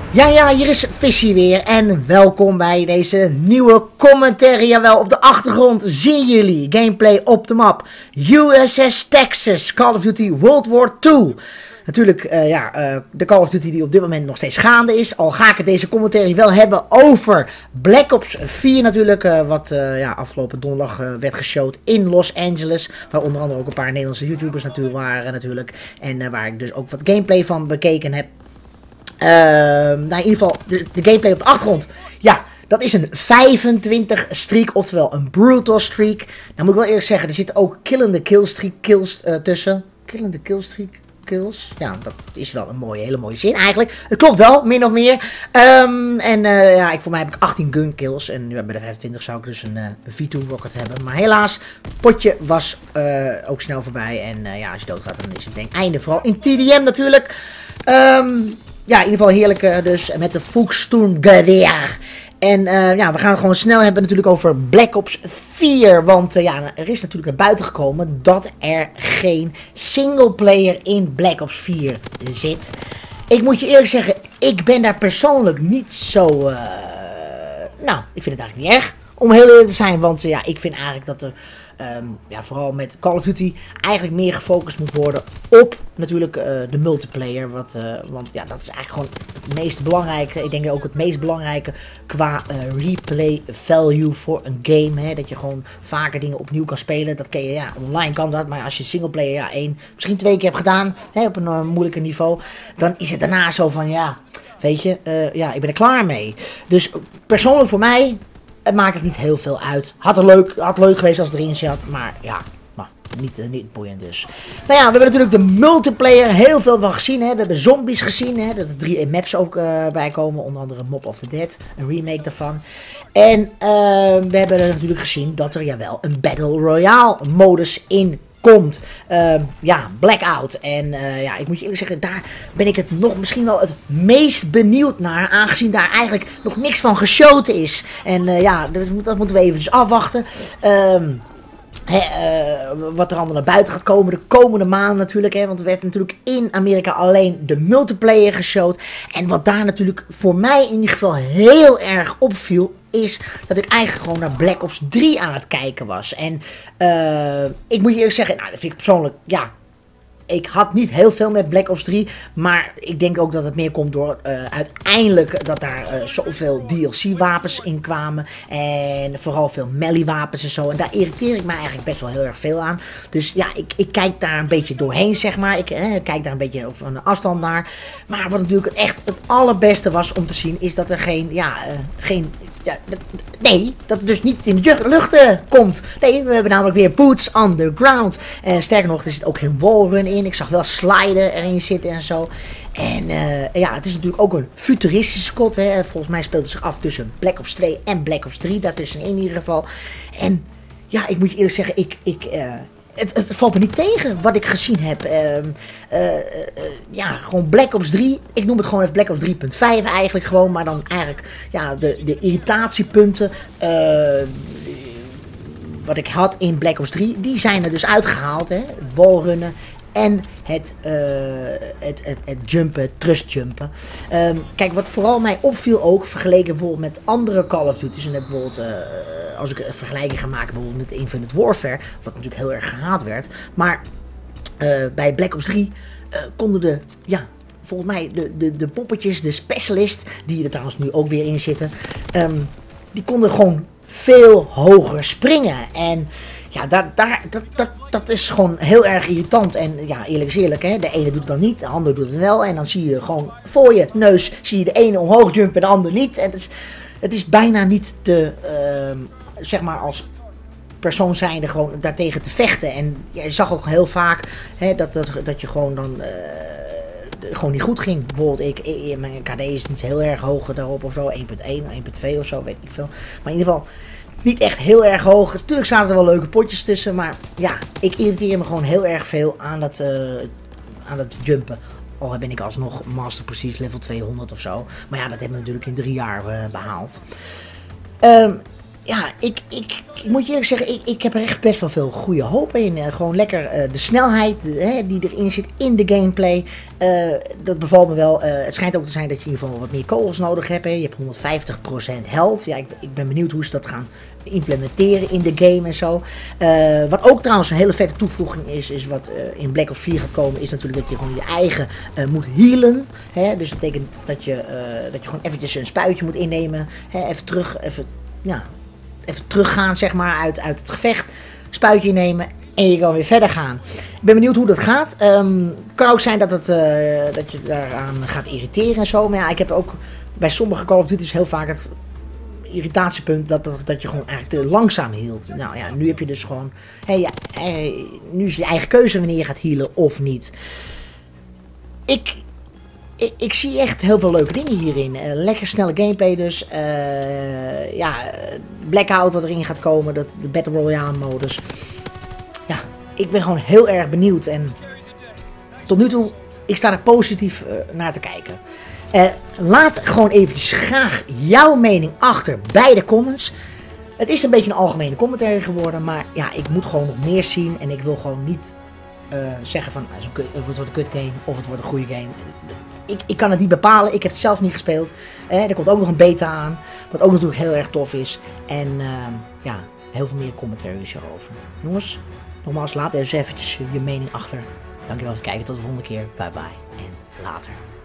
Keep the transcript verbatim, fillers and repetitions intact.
Ja, ja, hier is Fishy weer en welkom bij deze nieuwe commentary. Jawel, op de achtergrond zien jullie gameplay op de map U S S Texas, Call of Duty World War twee. Natuurlijk, uh, ja, uh, de Call of Duty die op dit moment nog steeds gaande is. Al ga ik het deze commentary wel hebben over Black Ops vier natuurlijk. Uh, wat uh, ja, afgelopen donderdag uh, werd geshowd in Los Angeles. Waar onder andere ook een paar Nederlandse YouTubers natuurlijk waren natuurlijk. En uh, waar ik dus ook wat gameplay van bekeken heb. Uh, nou in ieder geval, de, de gameplay op de achtergrond. Ja, dat is een vijfentwintig streak, oftewel een brutal streak. Nou moet ik wel eerlijk zeggen, er zitten ook killende killstreak kills uh, tussen. Killende killstreak kills. Ja, dat is wel een mooie, hele mooie zin eigenlijk. Het klopt wel, min of meer. Um, en uh, ja, ik, voor mij heb ik achttien gun kills. En bij de vijfentwintig zou ik dus een, uh, een V twee rocket hebben. Maar helaas, potje was uh, ook snel voorbij. En uh, ja, als je doodgaat, dan is het denk ik einde. Vooral in T D M natuurlijk. Um, Ja, in ieder geval heerlijk uh, dus met de Volkssturmgewehr. En uh, ja, we gaan het gewoon snel hebben natuurlijk over Black Ops vier. Want uh, ja, er is natuurlijk naar buiten gekomen dat er geen singleplayer in Black Ops vier zit. Ik moet je eerlijk zeggen, ik ben daar persoonlijk niet zo... Uh, nou, ik vind het eigenlijk niet erg om heel eerlijk te zijn. Want uh, ja, ik vind eigenlijk dat er... Um, ja, vooral met Call of Duty eigenlijk meer gefocust moet worden op natuurlijk uh, de multiplayer. Wat, uh, want ja, dat is eigenlijk gewoon het meest belangrijke. Ik denk ook het meest belangrijke qua uh, replay value voor een game. Hè? Dat je gewoon vaker dingen opnieuw kan spelen. Dat kan je, ja, online kan dat. Maar als je singleplayer ja, één, misschien twee keer hebt gedaan, hè, op een uh, moeilijker niveau. Dan is het daarna zo van, ja, weet je, uh, ja, ik ben er klaar mee. Dus persoonlijk voor mij... Het maakt het niet heel veel uit. Had het leuk, had leuk geweest als het erin zat. Maar ja, maar niet, uh, niet boeiend dus. Nou ja, we hebben natuurlijk de multiplayer heel veel van gezien. Hè. We hebben zombies gezien. Hè. Dat er drie maps ook uh, bij komen. Onder andere Mob of the Dead. Een remake daarvan. En uh, we hebben natuurlijk gezien dat er jawel een Battle Royale modus in komt. Uh, ja, Blackout. En uh, ja, ik moet je eerlijk zeggen, daar ben ik het nog misschien wel het meest benieuwd naar. Aangezien daar eigenlijk nog niks van geschoten is. En uh, ja, dat, dat moeten we eventjes afwachten. Um, He, uh, wat er allemaal naar buiten gaat komen de komende maanden natuurlijk. Hè, want er werd natuurlijk in Amerika alleen de multiplayer geshowd. En wat daar natuurlijk voor mij in ieder geval heel erg opviel... is dat ik eigenlijk gewoon naar Black Ops drie aan het kijken was. En uh, ik moet je eerlijk zeggen, nou dat vind ik persoonlijk, ja... Ik had niet heel veel met Black Ops drie, maar ik denk ook dat het meer komt door uh, uiteindelijk dat daar uh, zoveel D L C-wapens in kwamen. En vooral veel melee-wapens en zo. En daar irriteer ik me eigenlijk best wel heel erg veel aan. Dus ja, ik, ik kijk daar een beetje doorheen, zeg maar. Ik eh, kijk daar een beetje van een afstand naar. Maar wat natuurlijk echt het allerbeste was om te zien, is dat er geen, ja, uh, geen... Ja, nee, dat het dus niet in de lucht uh, komt. Nee, we hebben namelijk weer boots on the ground. En sterker nog, er zit ook geen wallrun in. Ik zag wel sliden erin zitten en zo. En uh, ja, het is natuurlijk ook een futuristische kot. Hè. Volgens mij speelt het zich af tussen Black Ops twee en Black Ops drie. Daartussenin in ieder geval. En ja, ik moet je eerlijk zeggen, ik... ik uh, Het, het valt me niet tegen wat ik gezien heb. Uh, uh, uh, ja, gewoon Black Ops drie. Ik noem het gewoon even Black Ops drie punt vijf eigenlijk gewoon. Maar dan eigenlijk ja, de, de irritatiepunten uh, wat ik had in Black Ops drie. Die zijn er dus uitgehaald. Hè? Wallrunnen en het, uh, het, het, het jumpen, het trustjumpen. Um, kijk, wat vooral mij opviel ook, vergeleken bijvoorbeeld met andere Call of Duty's. En bijvoorbeeld, uh, als ik een vergelijking ga maken bijvoorbeeld met Infinite Warfare, wat natuurlijk heel erg gehaat werd. Maar uh, bij Black Ops drie uh, konden de, ja, volgens mij de, de, de poppetjes, de specialist, die er trouwens nu ook weer in zitten, um, die konden gewoon veel hoger springen. En ja, daar, daar, dat, dat, dat is gewoon heel erg irritant. En ja, eerlijk is eerlijk, hè, de ene doet het dan niet, de andere doet het wel. En dan zie je gewoon voor je neus, zie je de ene omhoog jumpen en de ander niet. En het is, het is bijna niet te, uh, zeg maar als persoon zijnde gewoon daartegen te vechten. En je zag ook heel vaak hè, dat, dat, dat je gewoon dan... Uh, gewoon niet goed ging. Bijvoorbeeld, ik, ik, mijn K D is niet heel erg hoog daarop of zo. één punt één, één punt twee of zo, weet ik veel. Maar in ieder geval niet echt heel erg hoog. Natuurlijk zaten er wel leuke potjes tussen. Maar ja, ik irriteer me gewoon heel erg veel aan dat, uh, aan dat jumpen. Al ben ik alsnog Master Prestige level tweehonderd of zo. Maar ja, dat hebben we natuurlijk in drie jaar uh, behaald. Um, ja, ik, ik, ik moet je eerlijk zeggen, ik, ik heb er echt best wel veel goede hoop in. Uh, gewoon lekker uh, de snelheid de, hè, die erin zit in de gameplay. Uh, dat bevalt me wel. Uh, het schijnt ook te zijn dat je in ieder geval wat meer kogels nodig hebt. Hè. Je hebt honderdvijftig procent health. Ja, ik, ik ben benieuwd hoe ze dat gaan implementeren in de game en zo. Uh, wat ook trouwens een hele vette toevoeging is, is wat uh, in Black Ops vier gaat komen, is natuurlijk dat je gewoon je eigen uh, moet healen. Hè. Dus dat betekent dat je, uh, dat je gewoon eventjes een spuitje moet innemen. Hè. Even terug, even, ja, even teruggaan zeg maar uit, uit het gevecht. Spuitje innemen en je kan weer verder gaan. Ik ben benieuwd hoe dat gaat. Um, het kan ook zijn dat, het, uh, dat je daaraan gaat irriteren en zo. Maar ja, ik heb ook bij sommige Call of Duty's heel vaak het irritatiepunt dat, dat, dat je gewoon eigenlijk te langzaam hield. Nou ja, nu heb je dus gewoon, hey, ja, hey, nu is je eigen keuze wanneer je gaat healen of niet. Ik, ik, ik zie echt heel veel leuke dingen hierin. Uh, lekker snelle gameplay dus. Uh, ja, Blackout wat erin gaat komen, dat, de Battle Royale modus. Ja, ik ben gewoon heel erg benieuwd en tot nu toe, ik sta er positief uh, naar te kijken. Uh, laat gewoon eventjes graag jouw mening achter bij de comments. Het is een beetje een algemene commentary geworden, maar ja, ik moet gewoon nog meer zien en ik wil gewoon niet uh, zeggen van uh, of het wordt een kut game of het wordt een goede game. Ik, ik kan het niet bepalen, ik heb het zelf niet gespeeld. Uh, er komt ook nog een beta aan, wat ook natuurlijk heel erg tof is. En uh, ja, heel veel meer commentaries erover. Jongens, nogmaals, laat eens eventjes je mening achter. Dankjewel voor het kijken, tot de volgende keer. Bye bye en later.